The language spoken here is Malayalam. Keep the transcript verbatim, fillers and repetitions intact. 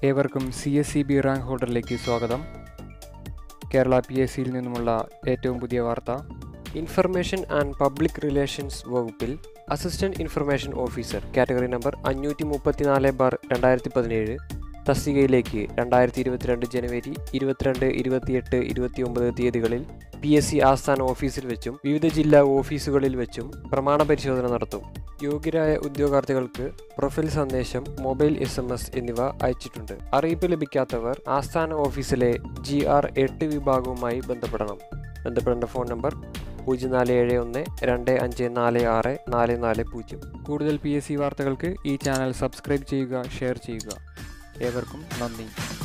ഏവർക്കും C S E B rank ഹോൾഡറിലേക്ക് സ്വാഗതം. കേരള പി എസ് സിയിൽ നിന്നുമുള്ള ഏറ്റവും പുതിയ വാർത്ത. ഇൻഫർമേഷൻ ആൻഡ് പബ്ലിക് റിലേഷൻസ് വകുപ്പിൽ assistant information officer category number അഞ്ഞൂറ്റി മുപ്പത്തിനാല് ബാർ രണ്ടായിരത്തി പതിനേഴ് തസ്തികയിലേക്ക് രണ്ടായിരത്തി ഇരുപത്തിരണ്ട് ജനുവരി ഇരുപത്തിരണ്ട് ഇരുപത്തിയെട്ട് ഇരുപത്തി ഒമ്പത് തീയതികളിൽ പി എസ് സി ആസ്ഥാന ഓഫീസിൽ വെച്ചും വിവിധ ജില്ലാ ഓഫീസുകളിൽ വെച്ചും പ്രമാണ പരിശോധന നടത്തും. യോഗ്യരായ ഉദ്യോഗാർത്ഥികൾക്ക് പ്രൊഫൈൽ സന്ദേശം, മൊബൈൽ എസ് എം എസ് എന്നിവ അയച്ചിട്ടുണ്ട്. അറിയിപ്പ് ലഭിക്കാത്തവർ ആസ്ഥാന ഓഫീസിലെ ജി ആർ എട്ട് വിഭാഗവുമായി ബന്ധപ്പെടണം. ബന്ധപ്പെടേണ്ട ഫോൺ നമ്പർ പൂജ്യം നാല് ഏഴ് ഒന്ന് രണ്ട് അഞ്ച് നാല് ആറ് നാല് നാല് പൂജ്യം. കൂടുതൽ പി എസ് സി വാർത്തകൾക്ക് ഈ ചാനൽ സബ്സ്ക്രൈബ് ചെയ്യുക, ഷെയർ ചെയ്യുക. ഏവർക്കും നന്ദി.